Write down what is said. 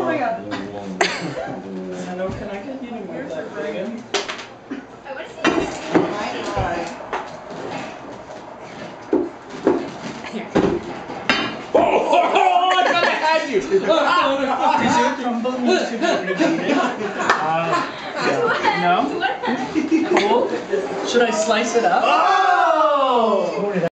my god. Hello, can I get you to move that dragon? I want to see you. Oh, I thought I had you! Did your tumble need to be repeated? No? Cool. Should I slice it up? Oh!